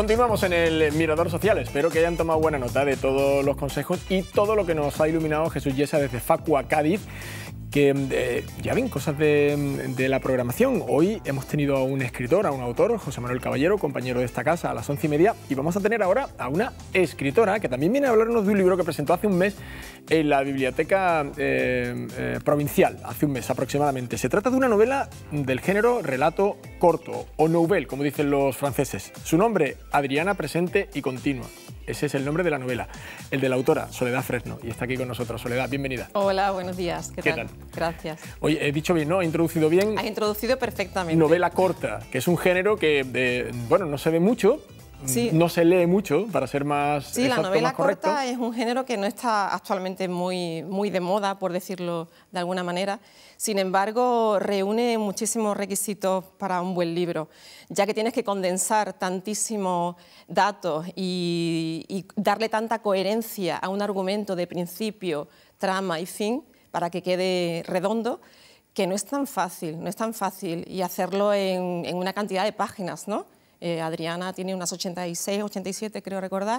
Continuamos en el Mirador Social. Espero que hayan tomado buena nota de todos los consejos y todo lo que nos ha iluminado Jesús Yesa desde Facua, Cádiz, que ya ven cosas de la programación. Hoy hemos tenido a un escritor, a un autor, José Manuel Caballero, compañero de esta casa, a las 11:30, y vamos a tener ahora a una escritora que también viene a hablarnos de un libro que presentó hace un mes en la Biblioteca Provincial, hace un mes aproximadamente. Se trata de una novela del género relato corto, o nouvelle, como dicen los franceses. Su nombre, Adriana presente y continua. Ese es el nombre de la novela. El de la autora, Soledad Fresno, y está aquí con nosotros. Soledad, bienvenida. Hola, buenos días. ¿Qué tal? Gracias. Oye, he dicho bien, ¿no? ¿He introducido bien? Has introducido perfectamente. Novela corta, que es un género que, bueno, no se ve mucho, sí. No se lee mucho, para ser más Sí, exacto, la novela más correcto. corta es un género que no está actualmente muy de moda, por decirlo de alguna manera. Sin embargo, reúne muchísimos requisitos para un buen libro, ya que tienes que condensar tantísimos datos y darle tanta coherencia a un argumento de principio, trama y fin para que quede redondo, que no es tan fácil, y hacerlo en una cantidad de páginas, ¿no? Adriana tiene unas 86, 87, creo recordar,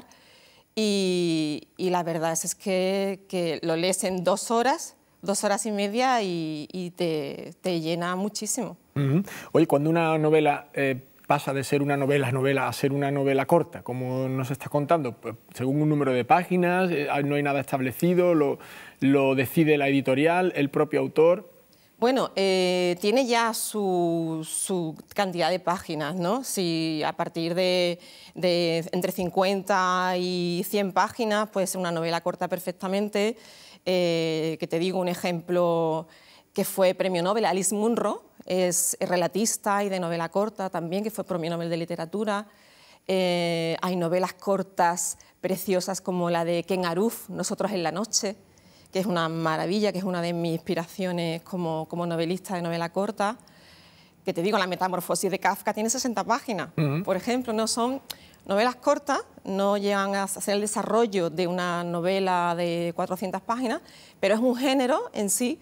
y la verdad es que lo lees en 2 horas y media y te llena muchísimo. Oye, cuando una novela pasa de ser una novela a ser una novela corta, como nos estás contando, pues, según un número de páginas, no hay nada establecido, lo decide la editorial, el propio autor. Bueno, tiene ya su cantidad de páginas, ¿no? Si a partir de entre 50 y 100 páginas puede ser una novela corta perfectamente. Que te digo un ejemplo que fue premio Nobel, Alice Munro, es relatista y de novela corta también, que fue premio Nobel de literatura. Hay novelas cortas preciosas como la de Ken Aruf, Nosotros en la noche, que es una maravilla, que es una de mis inspiraciones como novelista de novela corta. Que te digo, La metamorfosis de Kafka tiene 60 páginas, por ejemplo. No son novelas cortas, no llegan a hacer el desarrollo de una novela de 400 páginas, pero es un género en sí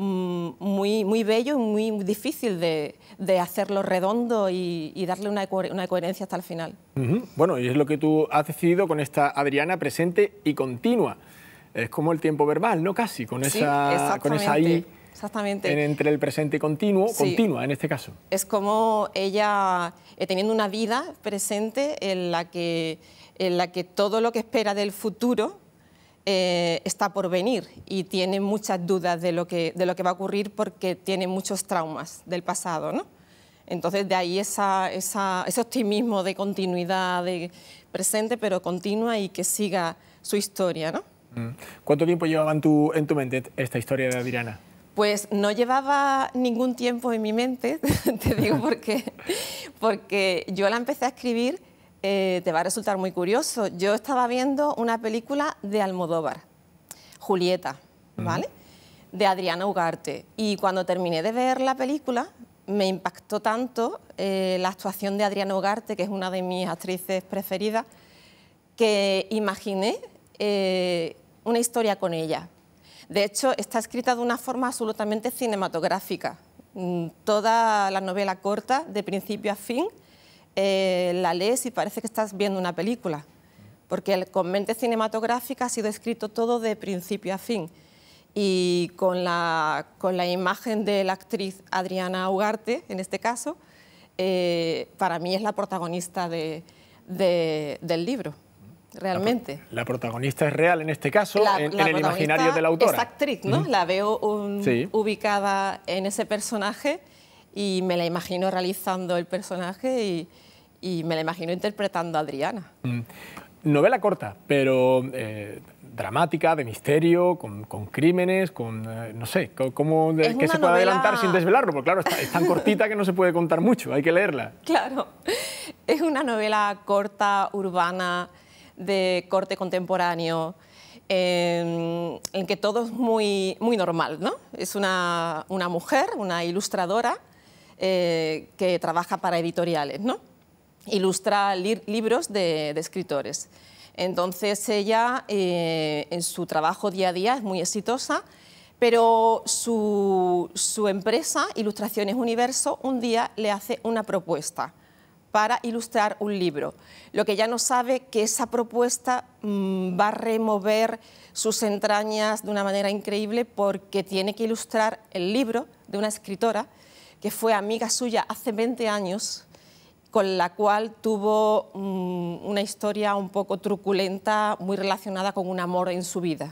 muy bello y muy difícil de hacerlo redondo y darle una coherencia hasta el final. Bueno, y es lo que tú has decidido con esta Adriana presente y continua. Es como el tiempo verbal, ¿no? Casi, con esa I entre el presente y continuo, sí. Continua en este caso. Es como ella teniendo una vida presente en la que todo lo que espera del futuro está por venir y tiene muchas dudas de lo que va a ocurrir porque tiene muchos traumas del pasado, ¿no? Entonces de ahí ese optimismo de continuidad, de presente pero continua y que siga su historia, ¿no? ¿Cuánto tiempo llevaba en tu mente esta historia de Adriana? Pues no llevaba ningún tiempo en mi mente, te digo porque yo la empecé a escribir, te va a resultar muy curioso. Yo estaba viendo una película de Almodóvar, Julieta, ¿vale? De Adriana Ugarte. Y cuando terminé de ver la película, me impactó tanto la actuación de Adriana Ugarte, que es una de mis actrices preferidas, que imaginé una historia con ella. De hecho, está escrita de una forma absolutamente cinematográfica. Toda la novela corta, de principio a fin, la lees y parece que estás viendo una película, porque con mente cinematográfica ha sido escrito todo de principio a fin. Y con la imagen de la actriz Adriana Ugarte, en este caso, para mí es la protagonista del libro. Realmente. La protagonista es real en este caso, en el imaginario de la autora. Es actriz, ¿no? La veo ubicada en ese personaje y me la imagino realizando el personaje y me la imagino interpretando a Adriana. Novela corta, pero dramática, de misterio, con crímenes, no sé, ¿qué se puede adelantar sin desvelarlo? Porque claro, es tan cortita que no se puede contar mucho, hay que leerla. Claro, es una novela corta, urbana, de corte contemporáneo, en que todo es muy normal, ¿no? Es una mujer, una ilustradora, que trabaja para editoriales, ¿no? Ilustra libros de escritores. Entonces ella, en su trabajo día a día, es muy exitosa, pero su empresa, Ilustraciones Universo, un día le hace una propuesta para ilustrar un libro. Lo que ella no sabe que esa propuesta va a remover sus entrañas de una manera increíble porque tiene que ilustrar el libro de una escritora que fue amiga suya hace 20 años, con la cual tuvo una historia un poco truculenta, muy relacionada con un amor en su vida.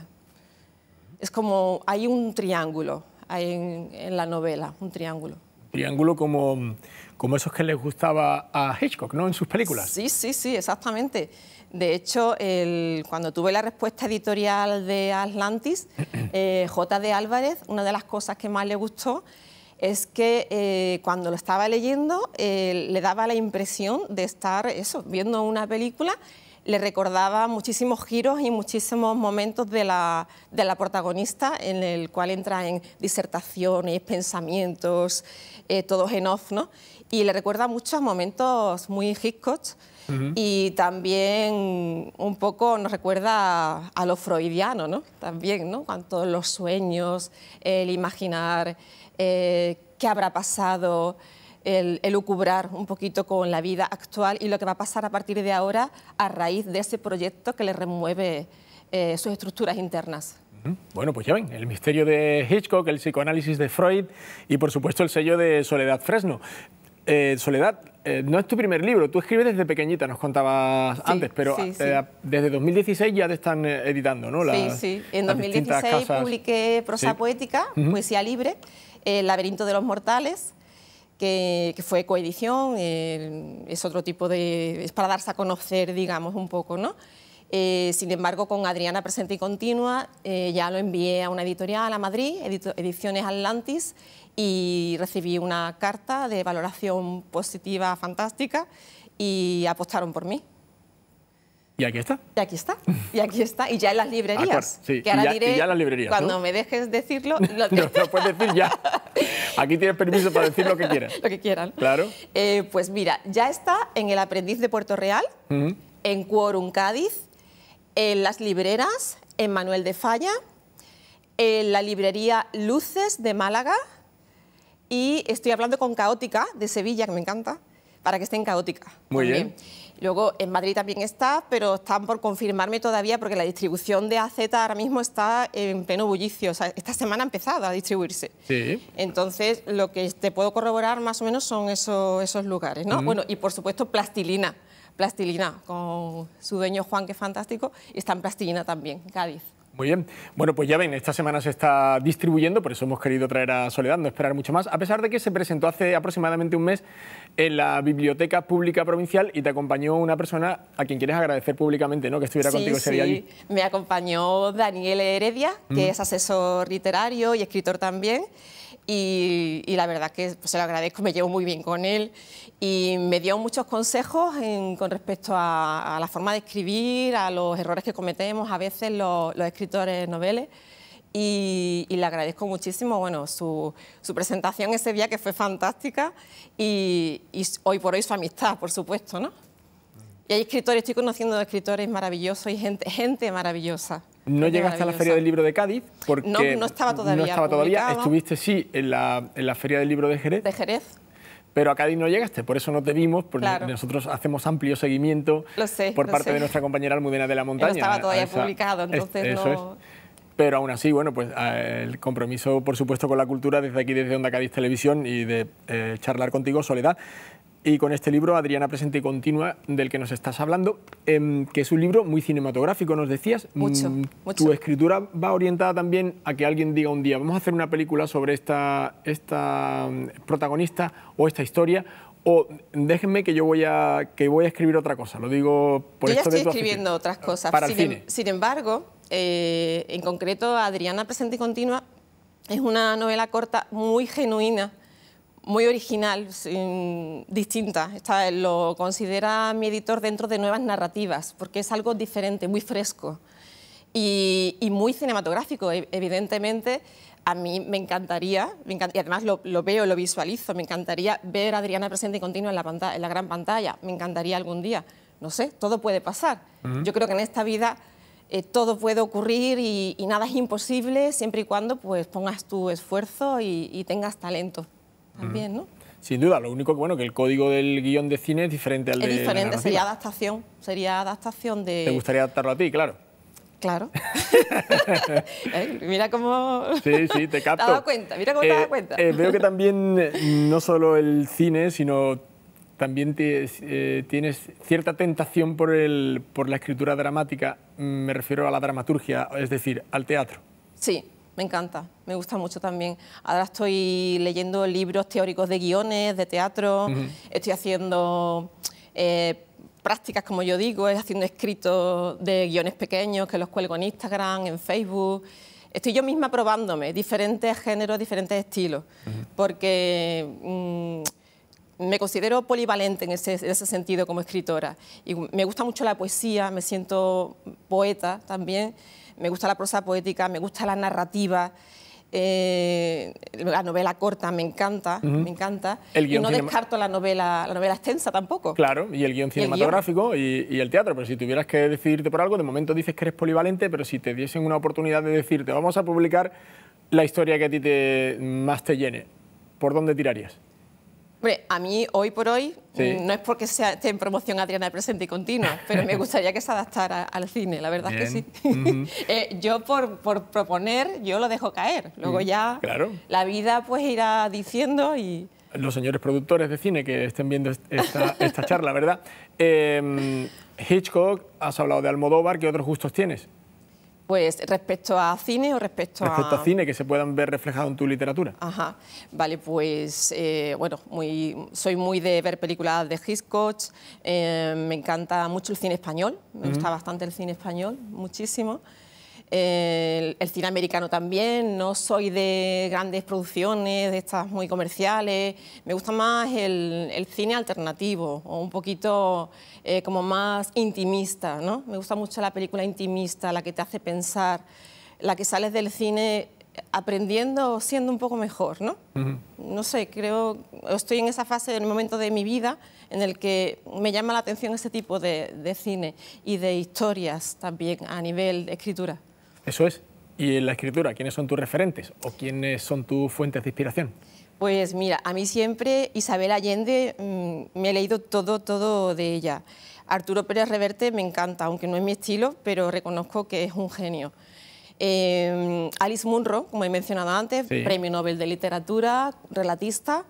Es como, hay un triángulo en la novela, un triángulo. Triángulo como esos que les gustaba a Hitchcock, ¿no?, en sus películas. Sí, sí, sí, exactamente. De hecho, cuando tuve la respuesta editorial de Atlantis, J.D. Álvarez, una de las cosas que más le gustó es que cuando lo estaba leyendo le daba la impresión de estar viendo una película. Le recordaba muchísimos giros y muchísimos momentos de la protagonista, en el cual entra en disertaciones, pensamientos, todos en off, ¿no? Y le recuerda muchos momentos muy Hitchcock. Y también un poco nos recuerda a lo freudiano, ¿no? También, ¿no? Con todos los sueños, el imaginar qué habrá pasado, el lucubrar un poquito con la vida actual y lo que va a pasar a partir de ahora a raíz de ese proyecto que le remueve sus estructuras internas. Bueno, pues ya ven, el misterio de Hitchcock, el psicoanálisis de Freud y, por supuesto, el sello de Soledad Fresno. Soledad, no es tu primer libro, tú escribes desde pequeñita, nos contabas antes, pero desde 2016 ya te están editando, ¿no? Sí. En 2016 publiqué prosa poética, poesía libre, El laberinto de los mortales, que fue coedición, es otro tipo de... es para darse a conocer, digamos, un poco, ¿no? Sin embargo, con Adriana Presente y Continua ya lo envié a una editorial a Madrid, Ediciones Atlantis, y recibí una carta de valoración positiva fantástica y apostaron por mí. ¿Y aquí está? Y aquí está, y aquí está, y ya en las librerías. Sí. Que ahora diré, y ya en las librerías, cuando ¿no? me dejes decirlo... No, lo puedes decir ya. Aquí tienes permiso para decir lo que quieras. Lo que quieran. Claro. Pues mira, ya está en El Aprendiz de Puerto Real, en Quórum Cádiz, en las libreras, en Manuel de Falla, en la librería Luces de Málaga, y estoy hablando con Caótica de Sevilla, que me encanta, para que esté en Caótica. Muy bien. Luego en Madrid también está, pero están por confirmarme todavía porque la distribución de AZ ahora mismo está en pleno bullicio. O sea, esta semana ha empezado a distribuirse. Sí. Entonces, lo que te puedo corroborar más o menos son esos lugares, ¿no? Bueno, y por supuesto Plastilina, con su dueño Juan, que es fantástico, y está en Plastilina también, Cádiz. Muy bien. Bueno, pues ya ven, esta semana se está distribuyendo, por eso hemos querido traer a Soledad, no esperar mucho más, a pesar de que se presentó hace aproximadamente un mes en la Biblioteca Pública Provincial y te acompañó una persona a quien quieres agradecer públicamente, ¿no?, que estuviera contigo ese día allí. Me acompañó Daniel Heredia, que es asesor literario y escritor también. Y la verdad que se lo agradezco, me llevo muy bien con él y me dio muchos consejos con respecto a la forma de escribir, a los errores que cometemos a veces los escritores noveles, y le agradezco muchísimo su presentación ese día, que fue fantástica, y hoy por hoy su amistad, por supuesto, ¿no? Y hay escritores, estoy conociendo escritores maravillosos y gente maravillosa. No llegaste a la Feria del Libro de Cádiz porque no estaba todavía. No estaba todavía. Estuviste, sí, en la Feria del Libro de Jerez. De Jerez. Pero a Cádiz no llegaste, por eso no te vimos, porque nosotros hacemos amplio seguimiento por parte de nuestra compañera Almudena de la Montaña. No estaba todavía publicado, entonces eso es. Pero aún así, bueno, pues el compromiso, por supuesto, con la cultura desde aquí, desde Onda Cádiz Televisión, y de charlar contigo, Soledad. Y con este libro, Adriana Presente y Continua, del que nos estás hablando, que es un libro muy cinematográfico, nos decías. Mucho. ¿Tu escritura va orientada también a que alguien diga un día, vamos a hacer una película sobre esta protagonista o esta historia? O déjenme que yo voy a escribir otra cosa, lo digo por esto de tu afición. Yo ya estoy escribiendo otras cosas. Para el cine. Sin embargo, en concreto, Adriana Presente y Continua es una novela corta muy genuina, muy original, distinta. Lo considera mi editor dentro de nuevas narrativas, porque es algo diferente, muy fresco y muy cinematográfico. Evidentemente, a mí me encantaría, y además lo veo, lo visualizo, me encantaría ver a Adriana Presente y Continua en la gran pantalla. Me encantaría algún día. No sé, todo puede pasar. Yo creo que en esta vida todo puede ocurrir y nada es imposible, siempre y cuando pues pongas tu esfuerzo y tengas talento. También, ¿no? Sin duda, lo único que, bueno, que el código del guión de cine es diferente al de la diferente, narrativa. sería adaptación de... ¿Te gustaría adaptarlo a ti? Claro. Claro. Mira cómo... Sí, te capto. ¿Te has dado cuenta? Mira cómo te has dado cuenta. Veo que también, no solo el cine, sino también tienes cierta tentación por la escritura dramática, me refiero a la dramaturgia, es decir, al teatro. Sí, me encanta, me gusta mucho también. Ahora estoy leyendo libros teóricos de guiones, de teatro, estoy haciendo prácticas, como yo digo, haciendo escritos de guiones pequeños que los cuelgo en Instagram, en Facebook. Estoy yo misma probándome diferentes géneros, diferentes estilos, porque me considero polivalente en ese sentido como escritora. Y me gusta mucho la poesía, me siento poeta también, me gusta la prosa poética, me gusta la narrativa, la novela corta me encanta, me encanta. Y no descarto la novela extensa tampoco. Claro, y el guión cinematográfico y el teatro, pero si tuvieras que decidirte por algo, de momento dices que eres polivalente, pero si te diesen una oportunidad de decirte, vamos a publicar la historia que a ti más te llene, ¿por dónde tirarías? Hombre, a mí, hoy por hoy, no es porque esté en promoción Adriana de Presente y Continua, pero me gustaría que se adaptara al cine, la verdad es que sí. Yo, por proponer, yo lo dejo caer. Luego ya la vida pues irá diciendo y... Los señores productores de cine que estén viendo esta charla, ¿verdad? Hitchcock, has hablado de Almodóvar, ¿qué otros gustos tienes? Pues respecto a cine o respecto a cine, que se puedan ver reflejados en tu literatura. Ajá, vale, pues bueno, soy muy de ver películas de Hitchcock, me encanta mucho el cine español, me gusta bastante el cine español, muchísimo. El cine americano también, no soy de grandes producciones, de estas muy comerciales, me gusta más el cine alternativo o un poquito como más intimista, ¿no? Me gusta mucho la película intimista, la que te hace pensar, la que sales del cine aprendiendo, siendo un poco mejor, ¿no? No sé, creo, estoy en esa fase, en el momento de mi vida en el que me llama la atención ese tipo de cine y de historias también a nivel de escritura. Eso es. ¿Y en la escritura, quiénes son tus referentes o quiénes son tus fuentes de inspiración? Pues mira, a mí siempre Isabel Allende, me he leído todo de ella. Arturo Pérez Reverte me encanta, aunque no es mi estilo, pero reconozco que es un genio. Alice Munro, como he mencionado antes, Premio Nobel de Literatura, relatista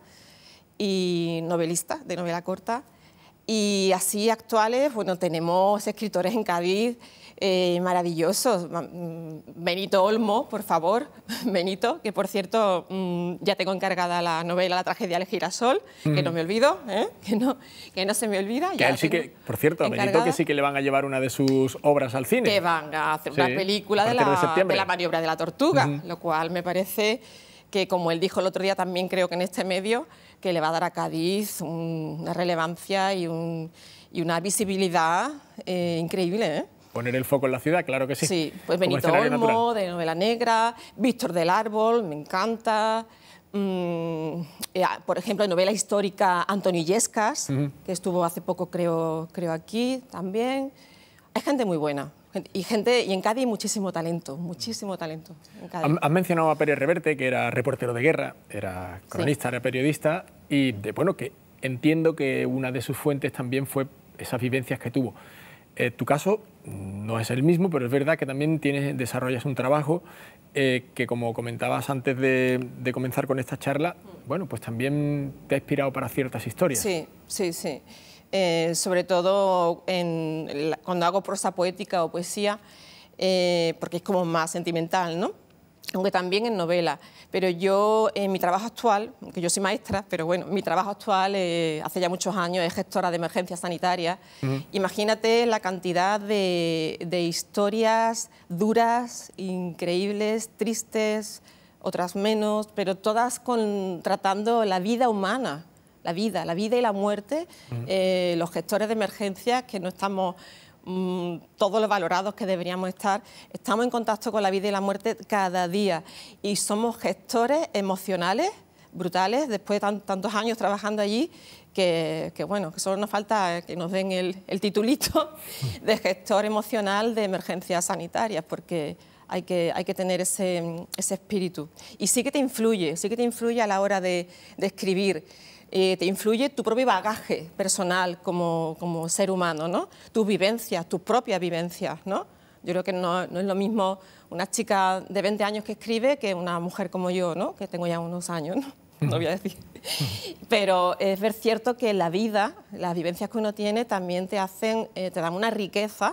y novelista de novela corta. Y así actuales, bueno, tenemos escritores en Cádiz maravillosos. Benito Olmo, por favor, Benito, que por cierto ya tengo encargada la novela La tragedia del girasol, que no me olvido, que no se me olvida. Que a él sí que, por cierto, a Benito que sí que le van a llevar una de sus obras al cine. Que van a hacer una película de la maniobra de la tortuga, lo cual me parece que, como él dijo el otro día, también creo que en este medio, que le va a dar a Cádiz una relevancia y una visibilidad increíble, Poner el foco en la ciudad, claro que sí. Sí, pues Benito Olmo, de novela negra, Víctor del Árbol, me encanta. Por ejemplo, de novela histórica, Antonio Illescas, que estuvo hace poco, creo aquí también. Hay gente muy buena. Y en Cádiz muchísimo talento, muchísimo talento. Has mencionado a Pérez Reverte, que era reportero de guerra, era cronista, era periodista, y bueno, que entiendo que una de sus fuentes también fue esas vivencias que tuvo. Tu caso no es el mismo, pero es verdad que también desarrollas un trabajo que, como comentabas antes de comenzar con esta charla, bueno, pues también te ha inspirado para ciertas historias. Sí. Sobre todo cuando hago prosa poética o poesía, porque es como más sentimental, ¿no? Aunque también en novela. Pero yo, en mi trabajo actual, aunque yo soy maestra, pero bueno, mi trabajo actual, hace ya muchos años, es gestora de emergencias sanitarias. Imagínate la cantidad de historias duras, increíbles, tristes, otras menos, pero todas tratando la vida humana. La vida y la muerte, los gestores de emergencias, que no estamos todos los valorados que deberíamos estar, estamos en contacto con la vida y la muerte cada día y somos gestores emocionales brutales después de tantos años trabajando allí que bueno, que solo nos falta que nos den el titulito de gestor emocional de emergencias sanitarias, porque hay que tener ese espíritu. Y sí que te influye a la hora de escribir. te influye tu propio bagaje personal como ser humano, ¿no? Tus vivencias, tus propias vivencias, ¿no? Yo creo que no es lo mismo una chica de 20 años que escribe que una mujer como yo, ¿no? Que tengo ya unos años, ¿no? No voy a decir. Pero es ver cierto que la vida, las vivencias que uno tiene también te dan una riqueza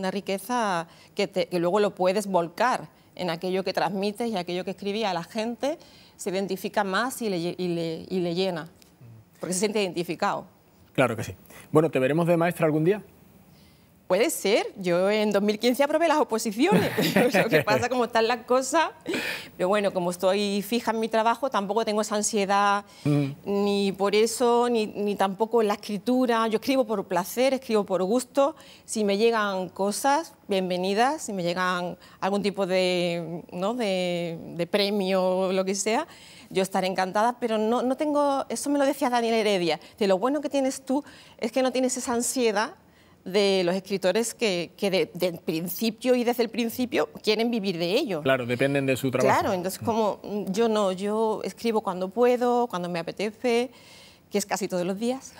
que luego lo puedes volcar en aquello que transmites y aquello que escribí a la gente, se identifica más y le llena, porque se siente identificado. Claro que sí. Bueno, ¿te veremos de maestra algún día? Puede ser. Yo en 2015 aprobé las oposiciones. Lo que pasa, como están las cosas. Pero bueno, como estoy fija en mi trabajo, tampoco tengo esa ansiedad ni por eso, ni tampoco en la escritura. Yo escribo por placer, escribo por gusto. Si me llegan cosas, bienvenidas. Si me llegan algún tipo de, ¿no? de premio o lo que sea, yo estaré encantada, pero no tengo... Eso me lo decía Daniel Heredia. De lo bueno que tienes tú es que no tienes esa ansiedad de los escritores que del principio y desde el principio quieren vivir de ello. Claro, dependen de su trabajo. Claro, entonces como yo no, yo escribo cuando puedo, cuando me apetece, que es casi todos los días,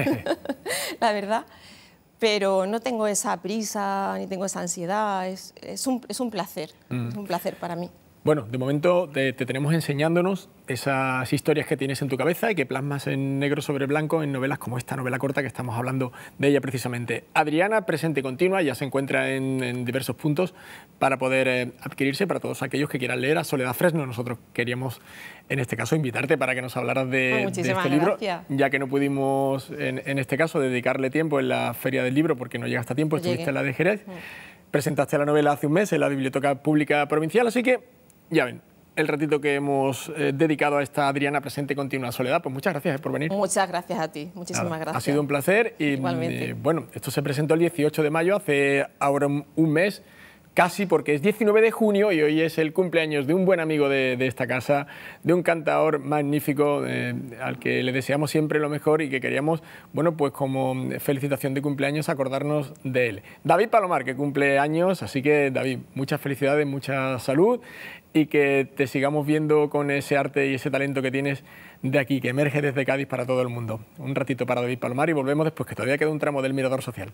la verdad, pero no tengo esa prisa ni tengo esa ansiedad, es un placer, es un placer para mí. Bueno, de momento te tenemos enseñándonos esas historias que tienes en tu cabeza y que plasmas en negro sobre blanco en novelas como esta novela corta que estamos hablando de ella precisamente. Adriana, presente y continua, ya se encuentra en diversos puntos para poder adquirirse para todos aquellos que quieran leer a Soledad Fresno. Nosotros queríamos, en este caso, invitarte para que nos hablaras de este libro, ya que no pudimos, en este caso, dedicarle tiempo en la Feria del Libro porque no llegaste a tiempo, estuviste en la de Jerez. Presentaste la novela hace un mes en la Biblioteca Pública Provincial, así que ya ven, el ratito que hemos dedicado a esta Adriana presente continua Soledad, pues muchas gracias por venir. Muchas gracias a ti, muchísimas gracias. Ha sido un placer y bueno, esto se presentó el 18 de mayo, hace ahora un mes, casi porque es 19 de junio y hoy es el cumpleaños de un buen amigo de esta casa, de un cantador magnífico al que le deseamos siempre lo mejor y que queríamos, bueno, pues como felicitación de cumpleaños acordarnos de él. David Palomar, que cumple años, así que David, muchas felicidades, mucha salud y que te sigamos viendo con ese arte y ese talento que tienes de aquí, que emerge desde Cádiz para todo el mundo. Un ratito para David Palomar y volvemos después, que todavía queda un tramo del Mirador Social.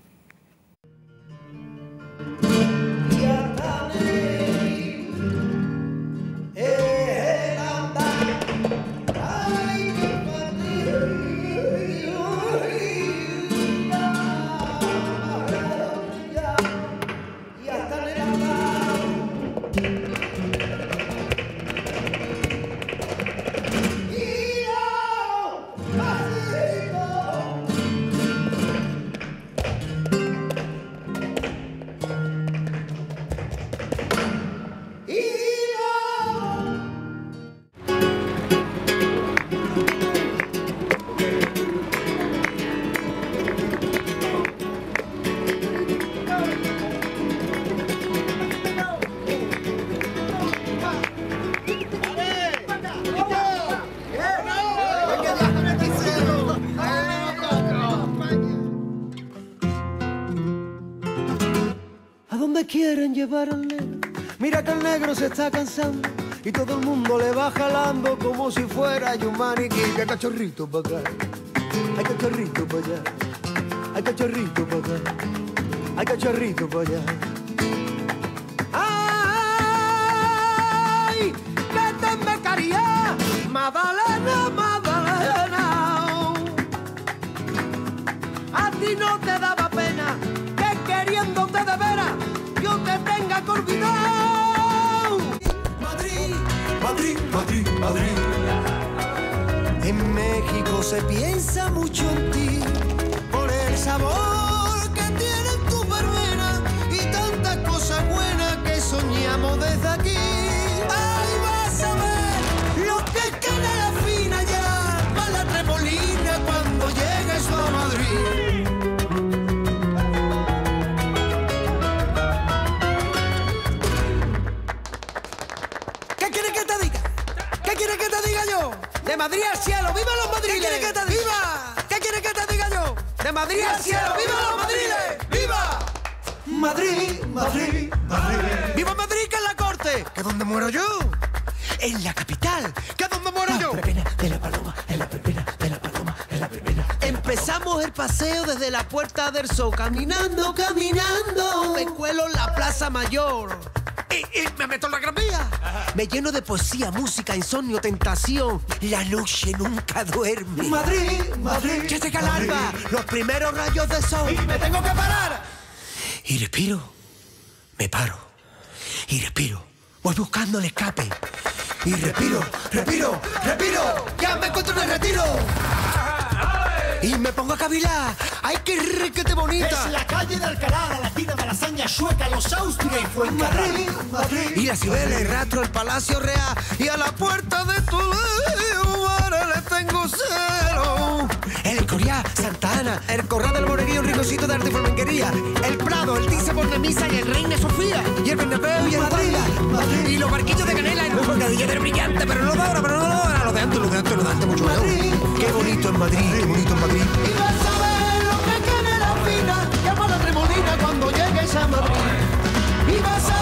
Quieren llevar al negro, mira que el negro se está cansando y todo el mundo le va jalando como si fuera un maniquí. Hay cachorrito para acá, hay cachorrito para allá, hay cachorrito para acá, hay cachorrito para allá. ¡Ay! ¡Que te me caría, Magdalena, Magdalena! A ti no te daba pena que queriéndote de veras yo te tenga que olvidar. Madrid, Madrid, Madrid, Madrid. En México se piensa mucho en ti por el sabor que tienen tus verbenas y tantas cosas buenas que soñamos desde aquí. Ay, vas a ver lo que queda la fina ya para la Tremolina cuando llegues a Madrid. De Madrid al cielo, ¡viva los madriles! ¿Qué quieres que te diga? ¡Viva! ¿Qué quieres que te diga yo? De Madrid al cielo, ¡viva los madriles! ¡Viva! Madrid, Madrid, Madrid. ¡Viva Madrid, que es la corte! ¿Que dónde muero yo? En la capital, ¿que dónde muero yo? En la verbena de la paloma, en la verbena de la paloma. Empezamos el paseo desde la Puerta del Sol, caminando, caminando. Me cuelo en la Plaza Mayor. Y me meto en la Gran Vía. Me lleno de poesía, música, insomnio, tentación. La noche nunca duerme. Madrid, Madrid. Ya llega el alba, los primeros rayos de sol. Y me tengo que parar. Y respiro, me paro. Y respiro, voy buscando el escape. Y respiro, respiro, respiro. Ya me encuentro en el retiro. Y me pongo a cavilar. ¡Ay, qué riquete bonita! Es la calle de Alcalá, la esquina de la hazaña sueca, los Austria y Fuencarral. Madrid. Y la Cibeles, rastro el Palacio Real. Y a la puerta de Toledo, ahora le tengo cero. El Escorial, Santa Ana, el Corral del Morerío, un ricocito de arte y flamenquería. El Prado, el Tice por Nemisa y el Reina Sofía. Y el Bernabéu y el Wanda. Y los barquillos de Canela y los bocadilleros brillantes. Pero no de ahora, pero no de ahora. Lo de antes, lo de antes, lo de antes, mucho mejor. Qué bonito en Madrid, qué bonito en Madrid. Y vas a ver lo que tiene la fina, llama a la tremolina cuando llegues a Madrid. Y vas a